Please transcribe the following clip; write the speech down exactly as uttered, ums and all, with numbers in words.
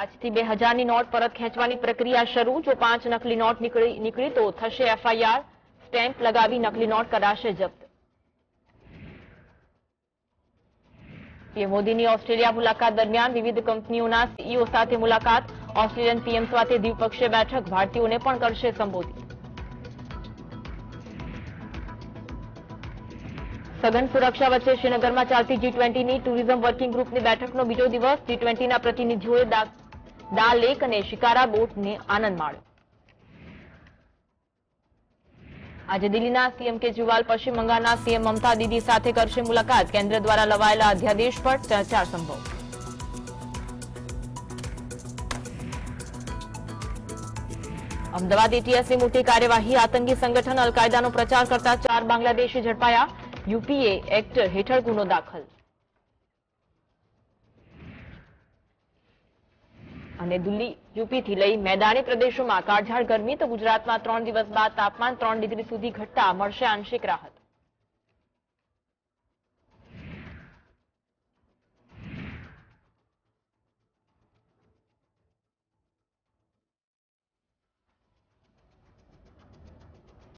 આજથી બે હજારની નોટ પરત ખેંચવાની પ્રક્રિયા શરૂ। જો પાંચ નકલી નોટ નીકળી નીકળી તો થશે એફઆઈઆર। સ્ટેમ્પ લગાવી નકલી નોટ કરાશે જપ્ત। પીએમ મોદીની ઓસ્ટ્રેલિયા મુલાકાત દરમિયાન વિવિધ કંપનીઓના સીઈઓ સાથે મુલાકાત। ઓસ્ટ્રેલિયન પીએમ સાથે દ્વિપક્ષીય બેઠક, ભારતીયોને પણ કરશે સંબોધિત। સઘન સુરક્ષા વચ્ચે શ્રીનગરમાં ચાલતી જી ટ્વેન્ટીની ટુરિઝમ વર્કિંગ ગ્રુપની બેઠકનો બીજો દિવસ। જી ટ્વેન્ટીના પ્રતિનિધિઓએ દા લેક અને શિકારા બોટને આનંદ માણ્યો। આજે દિલ્હીના સીએમ કેજરીવાલ પશ્ચિમ બંગાળના સીએમ મમતા દીદી સાથે કરશે મુલાકાત। કેન્દ્ર દ્વારા લવાયેલા અધ્યાદેશ પર ચર્ચા સંભવ। અમદાવાદ એટીએસની મોટી કાર્યવાહી। આતંકી સંગઠન અલ-કાયદાનો પ્રચાર કરતા ચાર બાંગ્લાદેશી ઝડપાયા। યુપીએ એક્ટ હેઠળ ગુનો દાખલ। અને દિલ્હી યુપીથી લઈ મેદાની પ્રદેશોમાં કાળઝાળ ગરમી, તો ગુજરાતમાં ત્રણ દિવસ બાદ તાપમાન ત્રણ ડિગ્રી સુધી ઘટતા મળશે આંશિક રાહત।